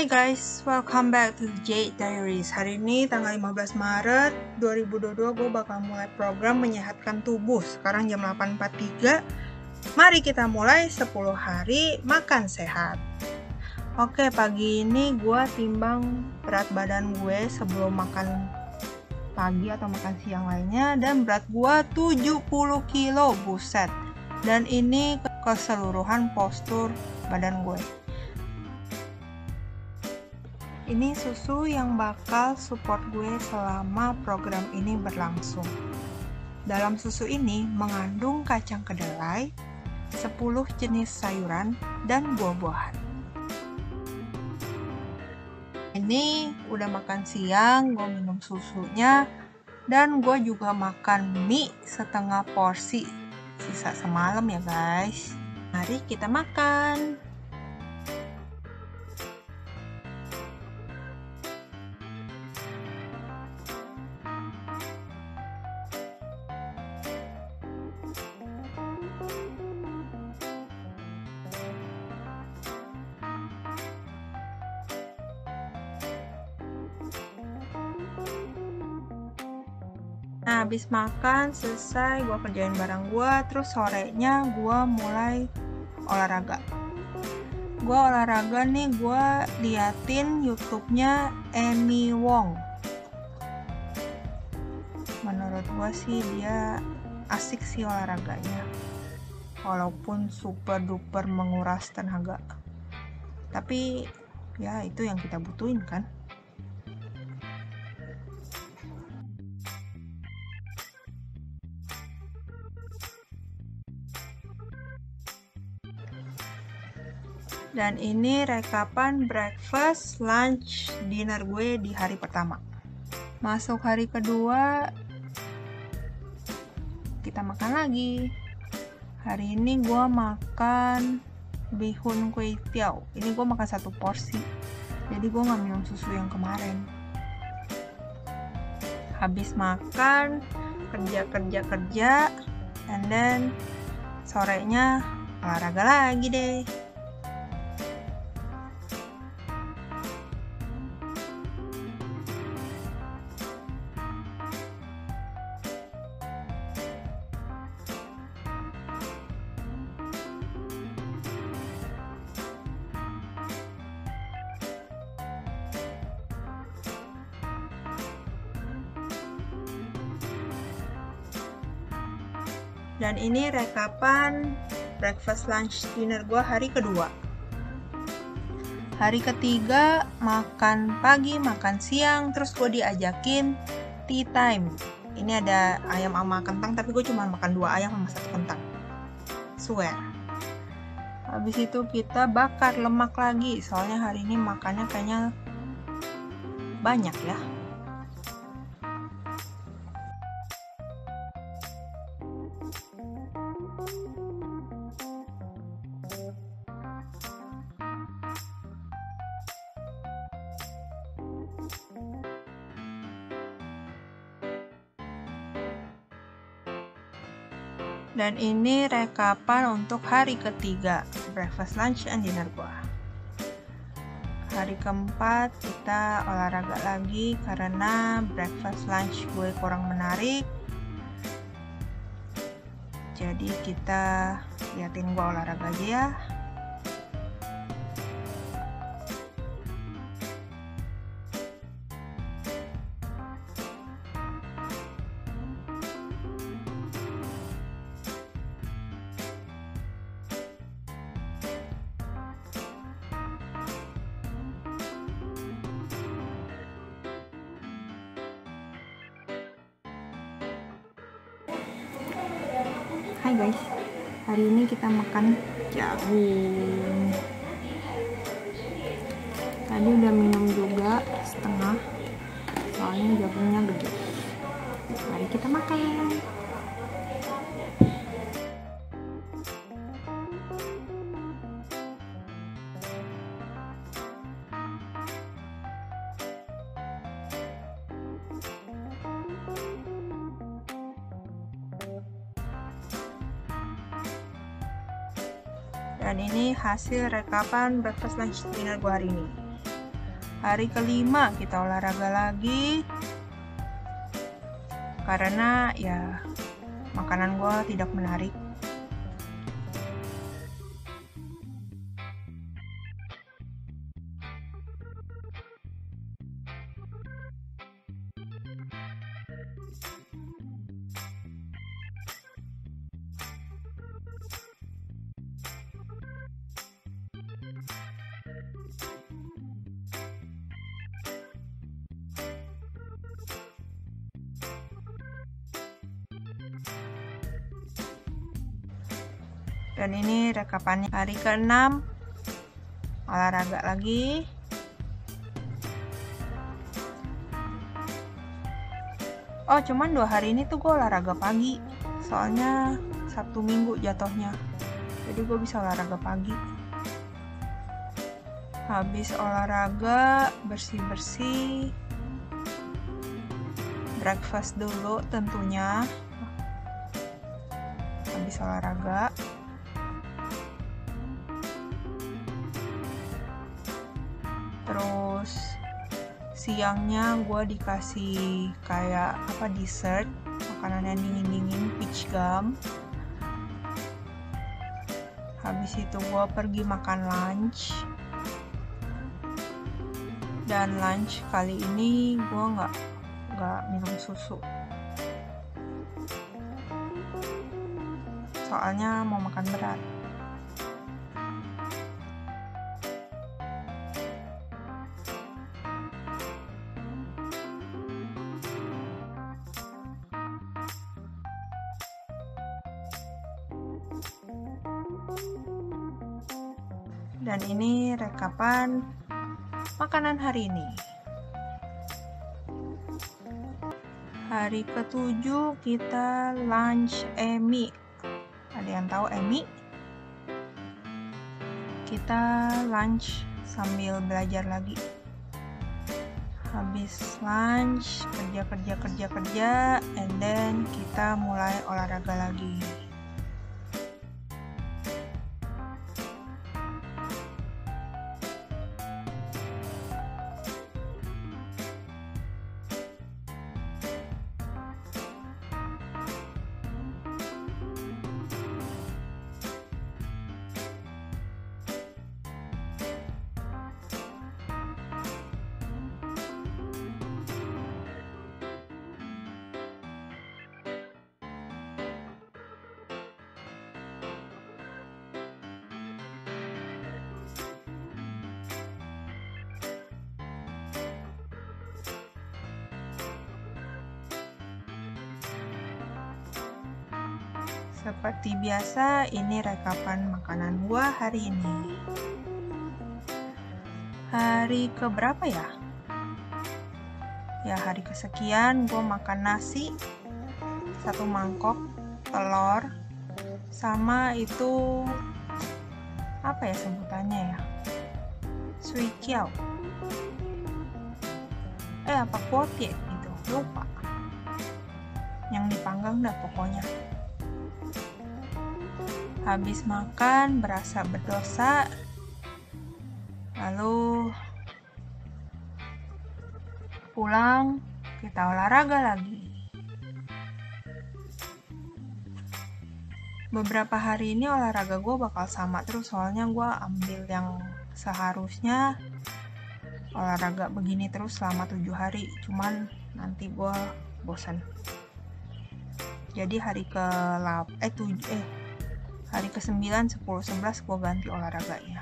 guys, welcome back to Jade Diaries. Hari ini tanggal 15 Maret 2022 gue bakal mulai program menyehatkan tubuh. Sekarang jam 8.43. Mari kita mulai 10 hari makan sehat. Oke, pagi ini gue timbang berat badan gue sebelum makan pagi atau makan siang lainnya, dan berat gue 70 kilo, buset. Dan ini keseluruhan postur badan gue. Ini susu yang bakal support gue selama program ini berlangsung. Dalam susu ini mengandung kacang kedelai, 10 jenis sayuran, dan buah-buahan. Ini udah makan siang, gue minum susunya, dan gue juga makan mie setengah porsi, sisa semalam ya guys. Mari kita makan. Nah, habis makan selesai, gue kerjain barang gue, terus sorenya gue mulai olahraga. Gue olahraga nih, gue liatin YouTube-nya Amy Wong. Menurut gue sih dia asik sih olahraganya, walaupun super duper menguras tenaga. Tapi ya itu yang kita butuhin kan. Dan ini rekapan breakfast, lunch, dinner gue di hari pertama. Masuk hari kedua, kita makan lagi. Hari ini gue makan bihun kway teow. Ini gue makan 1 porsi. Jadi gue gak minum susu yang kemarin. Habis makan, kerja, and then sorenya olahraga lagi deh. Dan ini rekapan breakfast, lunch, dinner gue hari kedua. Hari ketiga makan pagi, makan siang, terus gue diajakin tea time. Ini ada ayam sama kentang, tapi gue cuma makan 2 ayam sama 1 kentang. Swear. Habis itu kita bakar lemak lagi, soalnya hari ini makannya kayaknya banyak ya. Dan ini rekapan untuk hari ketiga, breakfast, lunch, and dinner gua. Hari keempat kita olahraga lagi karena breakfast, lunch gue kurang menarik. Jadi kita liatin gua olahraga aja ya. Hai guys, hari ini kita makan jagung. Tadi udah minum juga setengah, soalnya jagungnya gede. Mari kita makan. Dan ini hasil rekapan breakfast lunch dinner gue hari ini. Hari kelima kita olahraga lagi. Karena ya makanan gue tidak menarik. Dan ini rekapannya hari ke-6 olahraga lagi. Oh, cuman 2 hari ini tuh gue olahraga pagi. Soalnya Sabtu Minggu jatuhnya. Jadi gue bisa olahraga pagi. Habis olahraga, bersih-bersih. Breakfast dulu tentunya. Habis olahraga. Terus siangnya gue dikasih kayak dessert, makanan yang dingin-dingin, peach gum. Habis itu gue pergi makan lunch. Dan lunch kali ini gue nggak minum susu. Soalnya mau makan berat. Dan ini rekapan makanan hari ini. Hari ke-7 kita lunch Emi. Ada yang tahu Emi? Kita lunch sambil belajar lagi. Habis lunch, kerja, and then kita mulai olahraga lagi. Seperti biasa, ini rekapan makanan gua hari ini. Hari keberapa ya? Ya, hari kesekian gua makan nasi, 1 mangkok, telur, sama itu apa ya sebutannya ya? Sui kiao. Apa kuotie gitu, lupa. Yang dipanggang dah pokoknya. Habis makan berasa berdosa, lalu pulang kita olahraga lagi. Beberapa hari ini olahraga gue bakal sama terus, soalnya gue ambil yang seharusnya olahraga begini terus selama 7 hari, cuman nanti gue bosan. Jadi hari ke-9, 10, 11 gue ganti olahraganya.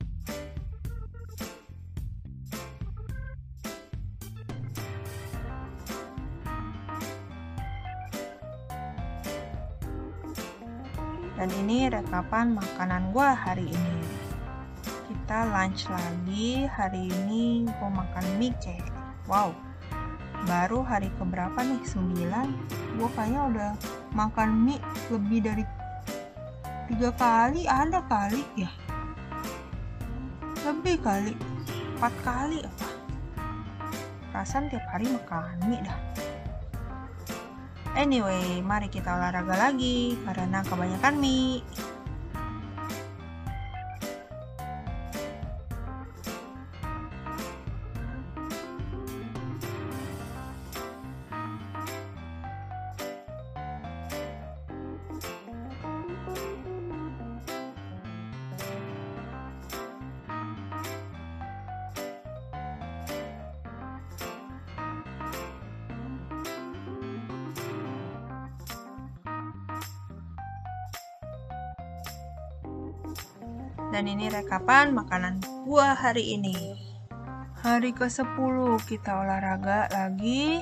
Dan ini rekapan makanan gue hari ini. Kita lunch lagi. Hari ini gue makan mie cake. Wow, baru hari keberapa nih? 9. Gue kayaknya udah makan mie lebih dari 3 kali, ada kali ya, lebih kali 4 kali apa, perasaan tiap hari makan mie dah. Anyway, mari kita olahraga lagi karena kebanyakan mie. Dan ini rekapan makanan gua hari ini. Hari ke-10 kita olahraga lagi.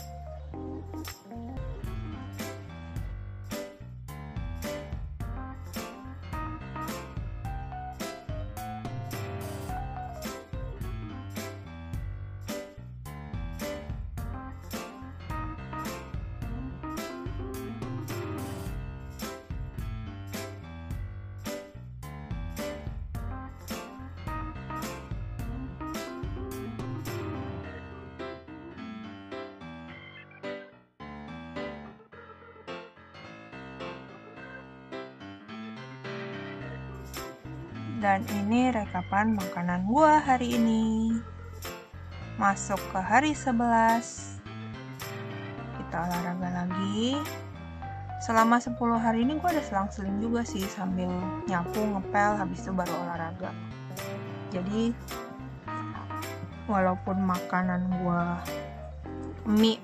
Dan ini rekapan makanan gua hari ini. Masuk ke hari 11. Kita olahraga lagi. Selama 10 hari ini gua ada selang-seling juga sih, sambil nyapu, ngepel, habis itu baru olahraga. Jadi walaupun makanan gua mie,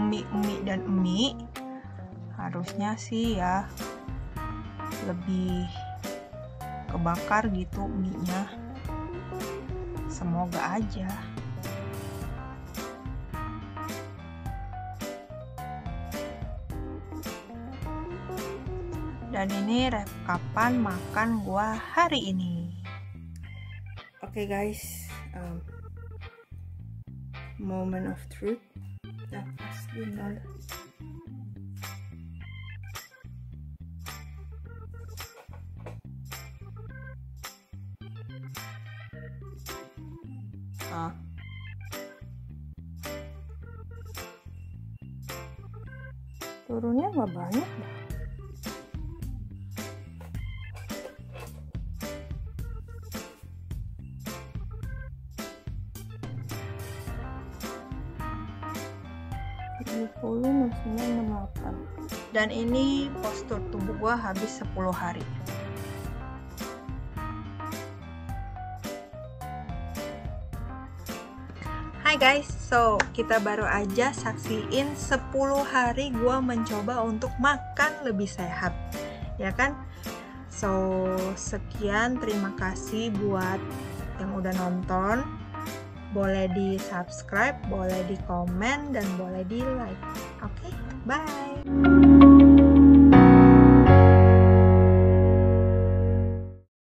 harusnya sih ya lebih kebakar gitu mie-nya. Semoga aja. Dan ini rekapan makan gua hari ini. Oke guys, moment of truth. Nafas dulu. Turunnya nggak banyak dah. Dan ini postur tubuh gua habis 10 hari. Hai guys, so kita baru aja saksiin 10 hari gua mencoba untuk makan lebih sehat, ya kan? So, sekian, terima kasih buat yang udah nonton. Boleh di subscribe, boleh di komen, dan boleh di like. Oke, bye!